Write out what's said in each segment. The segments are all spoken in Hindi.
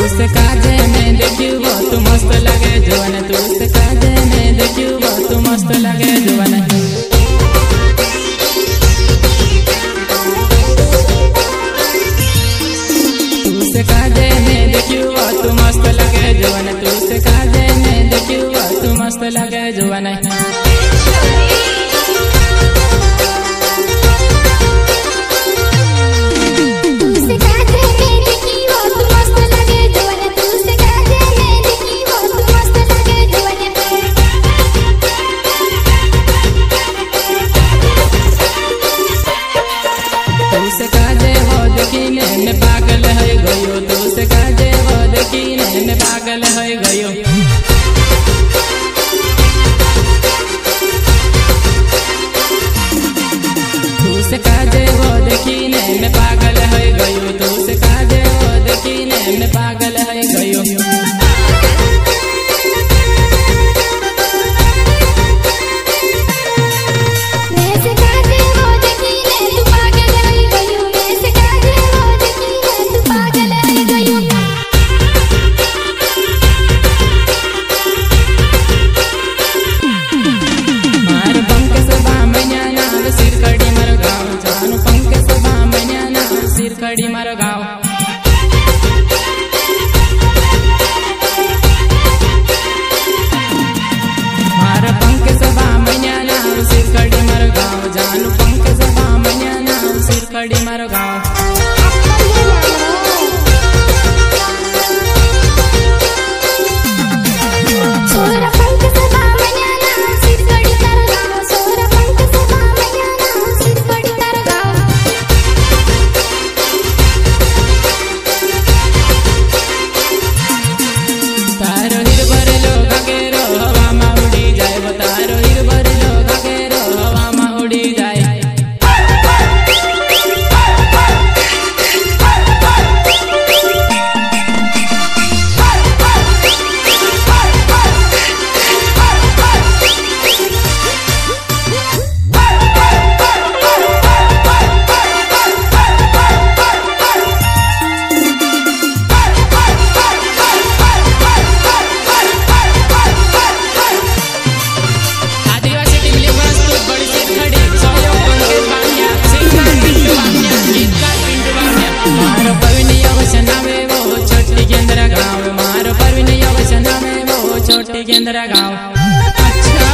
से काजे में देखियो बहुत मस्त लगे जवान, तू से काजे में देखियो बहुत मस्त लगे जवान। तू से काजे में देखियो बहुत मस्त लगे जवान, तू से काजे में देखियो बहुत मस्त लगे जवान। में पागल है गयो, तू से काजे वो देखिने में पागल है गयो। तू से काजे वो देखिने में पागल है गयो, तू से काजे वो देखिने में पागल है गयो। खड़ी मारो गाँव मारो पंख सभा मैया नाम सिर खड़ी मारो गाँव, जानू पंख सभा मैया नाम सिर खड़ी मारो गाँव। छोटे केंद्र गाँव अच्छा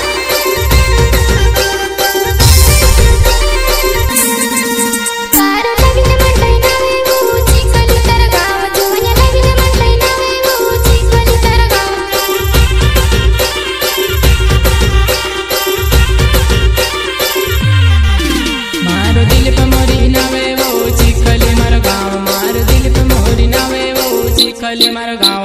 मारो दिल पे मोरी नावे वो चिखली मारो गाँव, मारो दिल पे मोरी नावे वो चिखली मारो गाँव।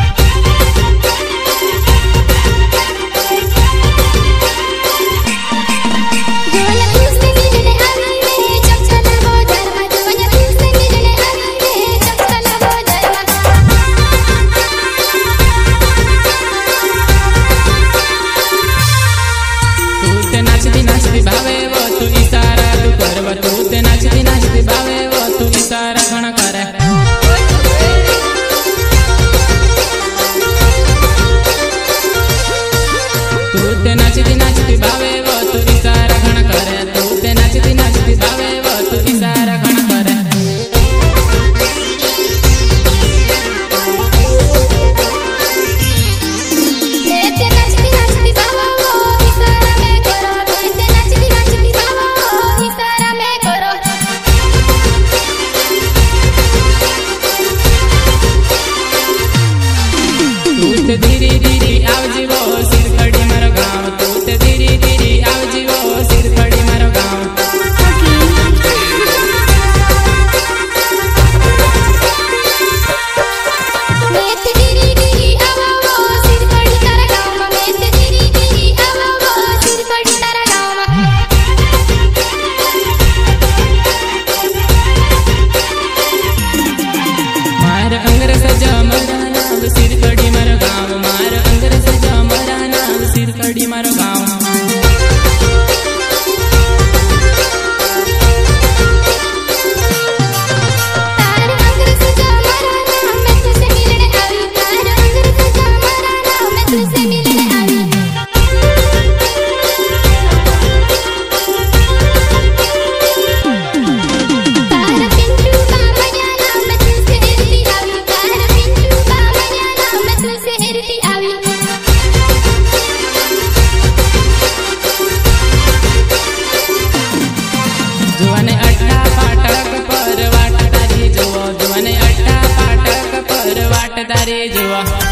नाचती नाचती भावे वो तू इशारा घण करे, तू ते नाचती नाचती भावे वो तू इशारा घण करे। ते नाचती नाचती भावे वो इशारा में करो, ते नाचती नाचती भावे वो इशारा में करो। तू ते धीरे धीरे आवजी वो सिर खड़ी मारो गाँव, तू ते धीरे धीरे आवजी वो सिर खड़ी मारो गाँव। मैं ते धीरे धीरे आवा वो सिर खड़ी तारा गाँव, मैं ते धीरे धीरे आवा वो सिर खड़ी तारा गाँव। मार अंग्रेज जमदाना सिर खड़ी मारो गाँव, मार જોવા